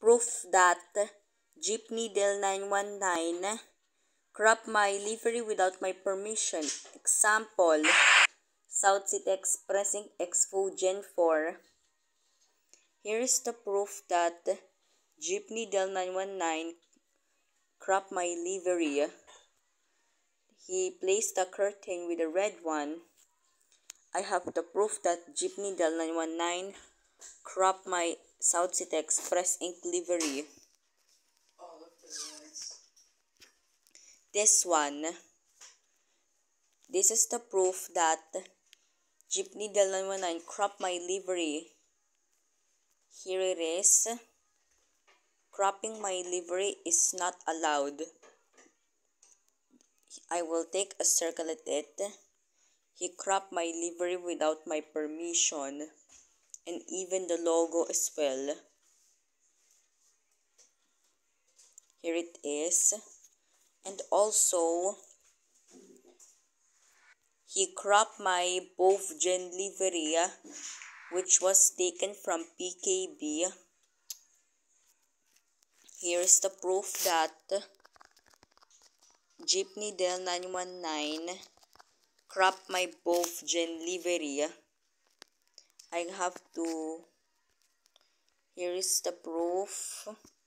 Proof that Jeepney Del 919 cropped my livery without my permission. Example, South City Expressing Expo Gen 4. Here is the proof that Jeepney Del 919 cropped my livery. He placed the curtain with a red one. I have the proof that Jeepney Del 919 cropped my South City Express Ink livery. This one. This is the proof that Jeepney Del 919 cropped my livery. Here it is. Cropping my livery is not allowed. I will take a circle at it. He cropped my livery without my permission, and even the logo as well. Here it is. And also, he cropped my both gen livery, which was taken from PKB. Here's the proof that Jeepney Del 919 cropped my both gen livery. I have to. Here is the proof.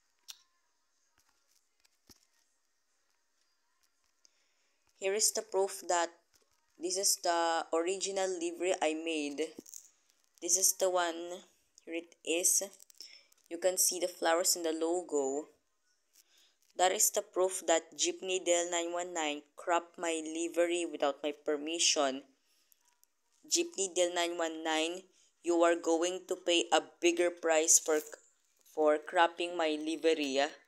Here is the proof that this is the original livery I made. This is the one. Here it is. You can see the flowers in the logo. That is the proof that Jeepney Del 919 cropped my livery without my permission. Jeepney Del 919, you are going to pay a bigger price for cropping my livery.